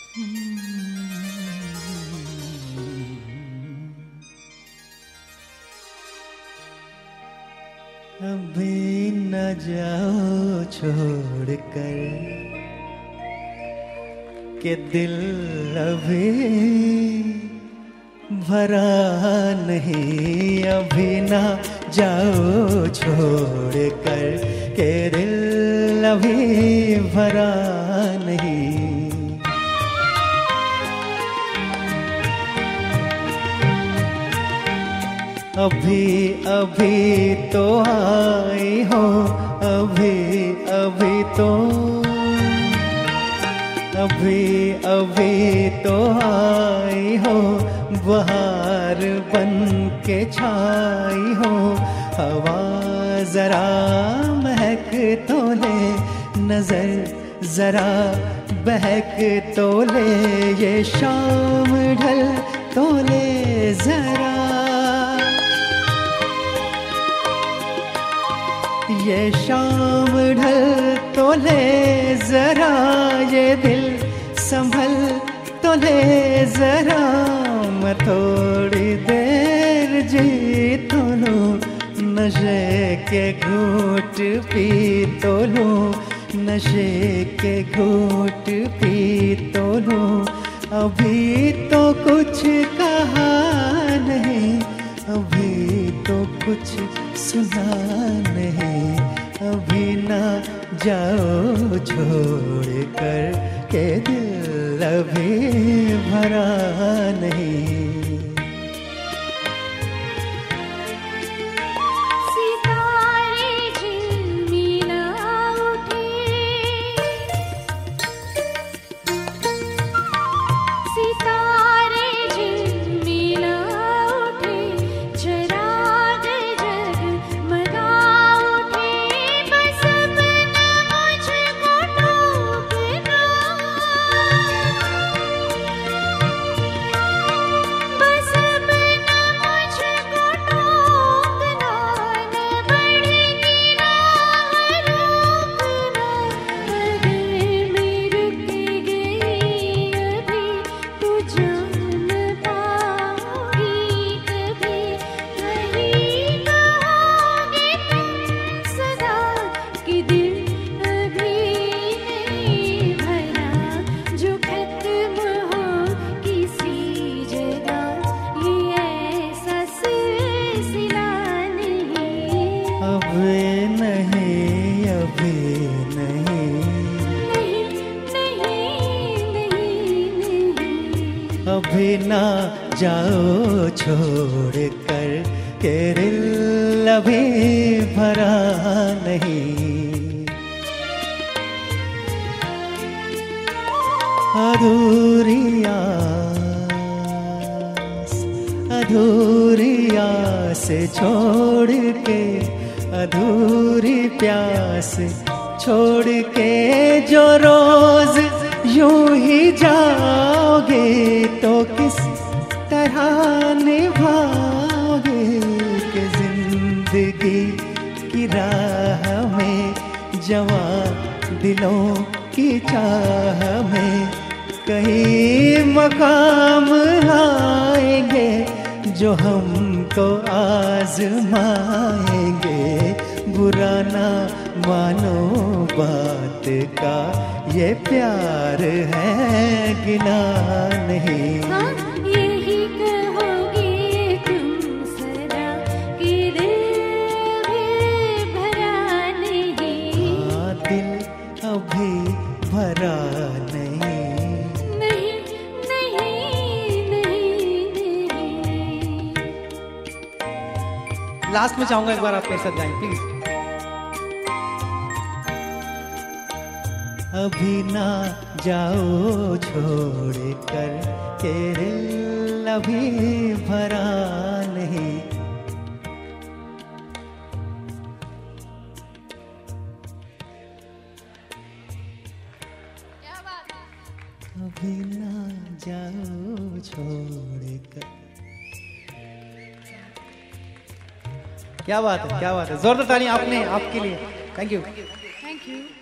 अभी न जाओ छोड़ कर के दिल अभी भरा नहीं। अभी न जाओ छोड़ कर के दिल अभी भरा नहीं। अभी अभी तो आई हो, अभी अभी तो, अभी अभी तो आई हो, बहार बन के छाई हो। हवा जरा महक तो ले, नजर जरा बहक तो ले, ये शाम ढल तो ले जरा, ये शाम ढल तो ले जरा, ये दिल संभल तो ले जरा। मैं थोड़ी देर जी तो लूं, नशे के घूंट पी तो लूं, नशे के घूंट पी तो लूं। अभी तो कुछ कहा नहीं, अभी तो कुछ सुना नहीं। अभी ना जाओ छोड़ कर के दिल अभी भरा नहीं। अभी ना जाओ छोड़ कर के दिल अभी भरा नहीं। अधूरी आस, अधूरी आस छोड़ के, अधूरी प्यास छोड़ के जो रोज यूं ही जाओगे तो किस तरह निभाओगे कि जिंदगी की राह में जवां दिलों की चाह में कहीं मकाम आएंगे जो हमको आजमाएंगे। बुरा ना मानो बात का, ये प्यार है गिला नहीं। हाँ, यही कहोगे तुम सदा कि दिल भी भरा नहीं। हाँ, दिल अभी भरा नहीं। नहीं नहीं नहीं नहीं। लास्ट में चाहूंगा एक बार आप मेरे साथ गाएं प्लीज। अभी ना जाओ छोड़ कर के दिल अभी भरा नहीं। अभी ना जाओ छोड़ कर। क्या बात है, क्या बात है। जोरदार ताली आपने, आपके लिए। Thank you. Thank you.